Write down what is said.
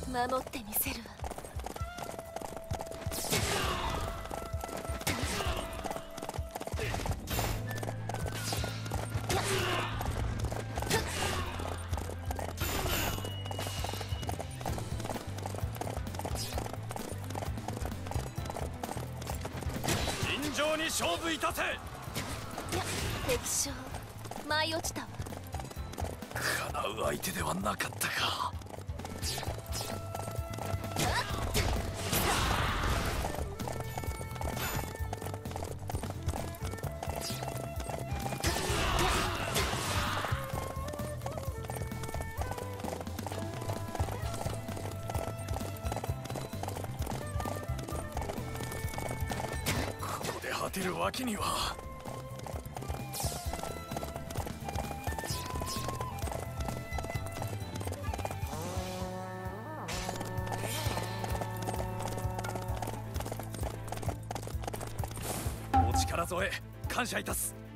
守ってみせるわ。 尋常に勝負いたせ。 敵将舞い落ちたわ。 かなう相手ではなかったか。ここで果てるわけには。お力添え感謝いたす。